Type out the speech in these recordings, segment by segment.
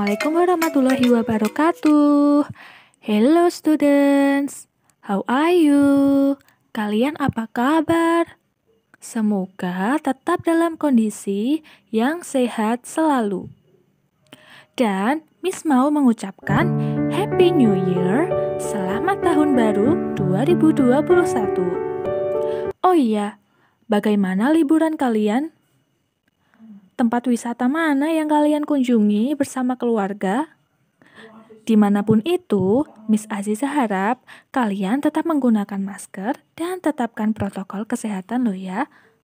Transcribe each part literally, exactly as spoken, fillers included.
Assalamualaikum warahmatullahi wabarakatuh. Hello students, how are you? Kalian apa kabar? Semoga tetap dalam kondisi yang sehat selalu. Dan Miss mau mengucapkan Happy New Year, selamat tahun baru dua ribu dua puluh satu. Oh iya, bagaimana liburan kalian? Tempat wisata mana yang kalian kunjungi bersama keluarga? Dimanapun itu, Miss Aziza harap kalian tetap menggunakan masker dan tetapkan protokol kesehatan loh ya.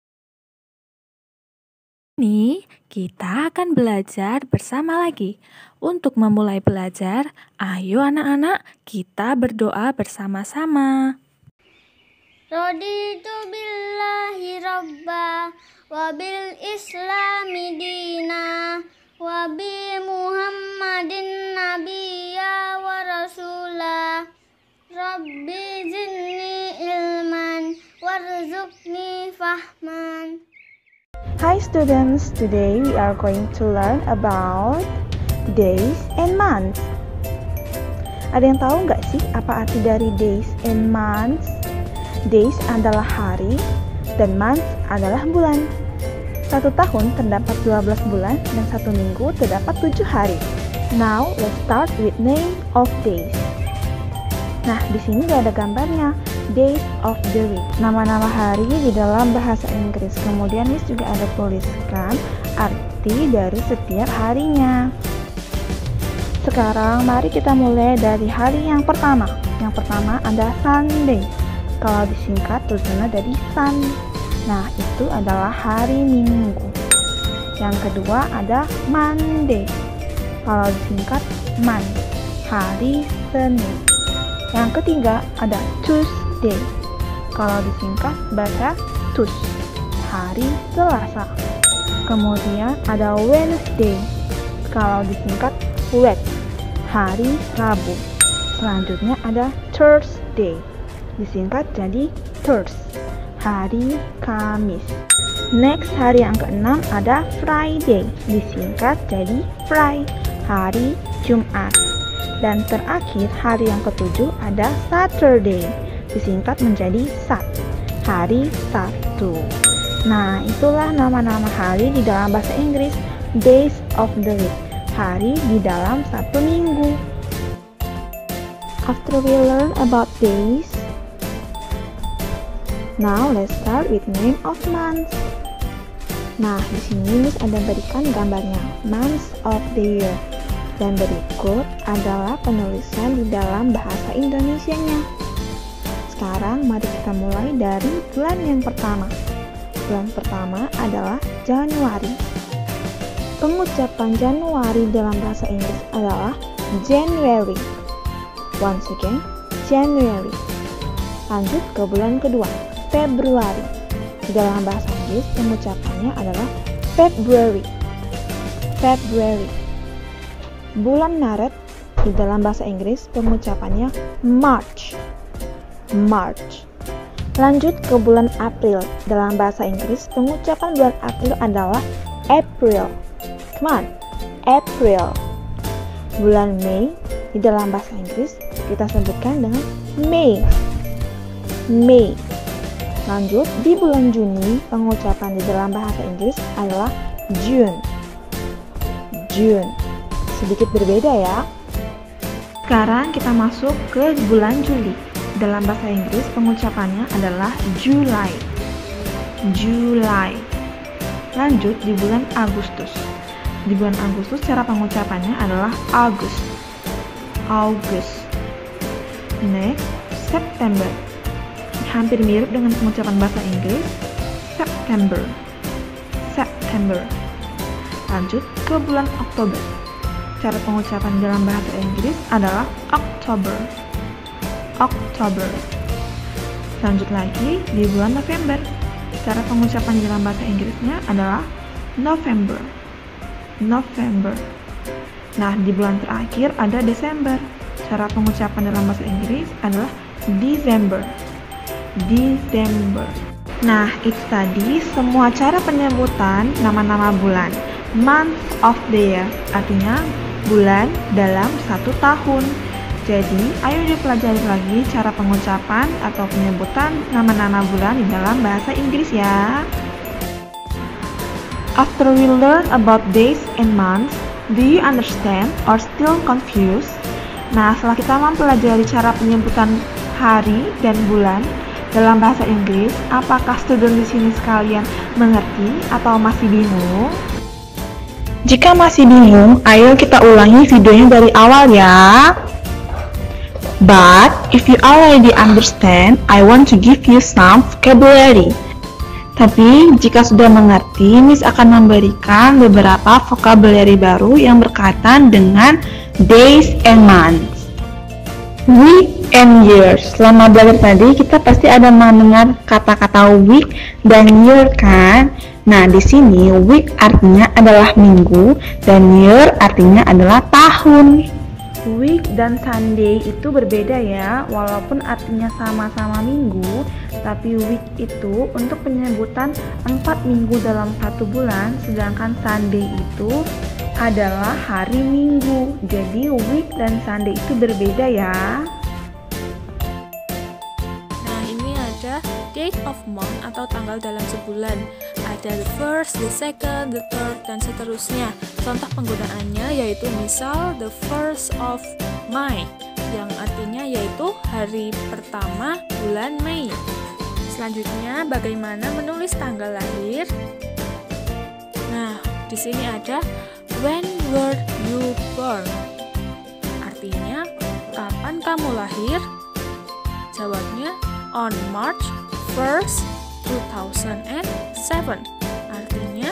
Ini kita akan belajar bersama lagi. Untuk memulai belajar, ayo anak-anak kita berdoa bersama-sama. Raditu billahi rabba wa bil islami dina wa bi muhammadin nabiyya wa rasulah rabbi zidni ilman warzuqni fahman. Hi students, today we are going to learn about days and months. Ada yang tahu nggak sih apa arti dari days and months? Days adalah hari dan months adalah bulan. Satu tahun terdapat dua belas bulan dan satu minggu terdapat tujuh hari. Now let's start with name of days. Nah, di sini gak ada gambarnya. Days of the week. Nama-nama hari di dalam bahasa Inggris. Kemudian Miss juga ada tuliskan arti dari setiap harinya. Sekarang mari kita mulai dari hari yang pertama. Yang pertama ada Sunday. Kalau disingkat tulisannya dari Sun. Nah, itu adalah hari Minggu. Yang kedua ada Monday. Kalau disingkat Man, hari Senin. Yang ketiga ada Tuesday. Kalau disingkat baca Tus, hari Selasa. Kemudian ada Wednesday. Kalau disingkat Wed, hari Rabu. Selanjutnya ada Thursday. Disingkat jadi Thurs, hari Kamis. Next, hari yang keenam ada Friday. Disingkat jadi Fry, hari Jumat. Dan terakhir, hari yang ketujuh ada Saturday. Disingkat menjadi Sat, hari Sabtu. Nah, itulah nama-nama hari di dalam bahasa Inggris. Days of the week, hari di dalam satu minggu. After we learn about days, now let's start with name of months. Nah, di sini Miss ada berikan gambarnya months of the year. Dan berikut adalah penulisan di dalam bahasa Indonesianya. Sekarang mari kita mulai dari bulan yang pertama. Bulan pertama adalah Januari. Pengucapan Januari dalam bahasa Inggris adalah January. Once again, January. Lanjut ke bulan kedua, Februari. Di dalam bahasa Inggris pengucapannya adalah February. February. Bulan Maret di dalam bahasa Inggris pengucapannya March. March. Lanjut ke bulan April. Dalam bahasa Inggris pengucapan bulan April adalah April. Come on, April. Bulan Mei di dalam bahasa Inggris kita sebutkan dengan May. May. Lanjut, di bulan Juni, pengucapan di dalam bahasa Inggris adalah June. June. Sedikit berbeda ya. Sekarang kita masuk ke bulan Juli. Dalam bahasa Inggris, pengucapannya adalah July. July. Lanjut, di bulan Agustus. Di bulan Agustus, cara pengucapannya adalah August. August. Next, September. Hampir mirip dengan pengucapan bahasa Inggris, September. September. Lanjut ke bulan Oktober. Cara pengucapan dalam bahasa Inggris adalah October. October. Lanjut lagi di bulan November. Cara pengucapan dalam bahasa Inggrisnya adalah November. November. Nah, di bulan terakhir ada Desember. Cara pengucapan dalam bahasa Inggris adalah December. December. Nah, itu tadi semua cara penyebutan nama-nama bulan. Month of the year, artinya bulan dalam satu tahun. Jadi, ayo dipelajari lagi cara pengucapan atau penyebutan nama-nama bulan di dalam bahasa Inggris ya. After we learn about days and months, do you understand or still confused? Nah, setelah kita mempelajari cara penyebutan hari dan bulan dalam bahasa Inggris, apakah student di sini sekalian mengerti atau masih bingung? Jika masih bingung, ayo kita ulangi videonya dari awal ya. But if you already understand, I want to give you some vocabulary. Tapi jika sudah mengerti, Miss akan memberikan beberapa vocabulary baru yang berkaitan dengan days and months, week and years. Selama belajar tadi, kita pasti ada mendengar kata-kata week dan year kan? Nah, di sini week artinya adalah minggu dan year artinya adalah tahun. Week dan Sunday itu berbeda ya, walaupun artinya sama-sama minggu, tapi week itu untuk penyebutan empat minggu dalam satu bulan, sedangkan Sunday itu adalah hari minggu. Jadi week dan Sunday itu berbeda ya. Nah, ini ada date of month atau tanggal dalam sebulan. Ada the first, the second, the third, dan seterusnya. Contoh penggunaannya yaitu misal the first of May, yang artinya yaitu hari pertama bulan Mei. Selanjutnya, bagaimana menulis tanggal lahir? Nah, di sini ada when were you born? Artinya, kapan kamu lahir? Jawabnya on March first, two thousand seven. Artinya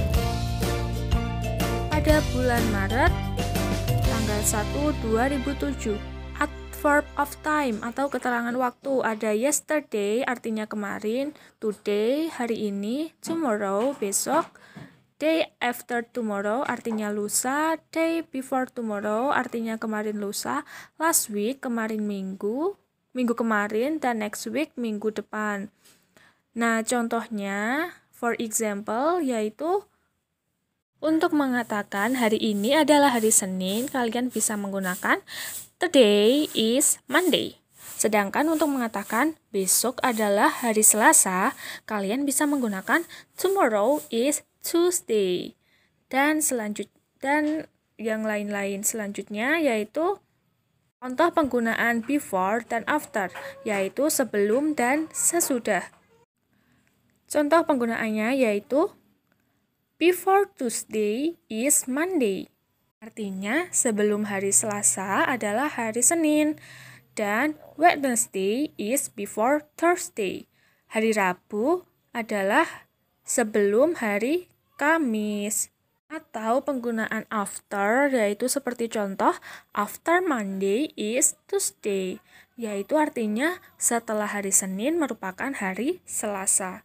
pada bulan Maret tanggal satu dua ribu tujuh. Adverb of time atau keterangan waktu ada yesterday artinya kemarin, today hari ini, tomorrow besok, day after tomorrow artinya lusa, day before tomorrow artinya kemarin lusa, last week kemarin minggu, minggu kemarin, dan next week minggu depan. Nah, contohnya, for example, yaitu untuk mengatakan hari ini adalah hari Senin, kalian bisa menggunakan today is Monday. Sedangkan untuk mengatakan besok adalah hari Selasa, kalian bisa menggunakan tomorrow is Tuesday. Dan selanjut dan yang lain-lain selanjutnya yaitu contoh penggunaan before dan after, yaitu sebelum dan sesudah. Contoh penggunaannya yaitu before Tuesday is Monday. Artinya sebelum hari Selasa adalah hari Senin, dan Wednesday is before Thursday. Hari Rabu adalah sebelum hari Kamis. Atau penggunaan after yaitu seperti contoh after Monday is Tuesday, yaitu artinya setelah hari Senin merupakan hari Selasa.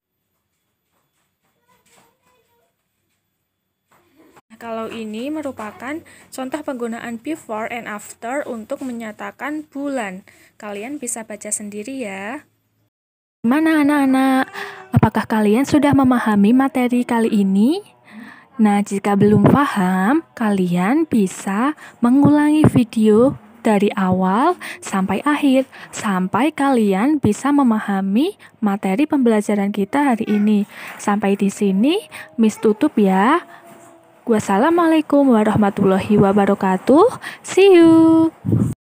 Kalau ini merupakan contoh penggunaan before and after untuk menyatakan bulan. Kalian bisa baca sendiri ya. Gimana anak-anak? Apakah kalian sudah memahami materi kali ini? Nah, jika belum paham, kalian bisa mengulangi video dari awal sampai akhir, sampai kalian bisa memahami materi pembelajaran kita hari ini. Sampai di sini, Miss tutup ya. Wassalamualaikum warahmatullahi wabarakatuh. See you.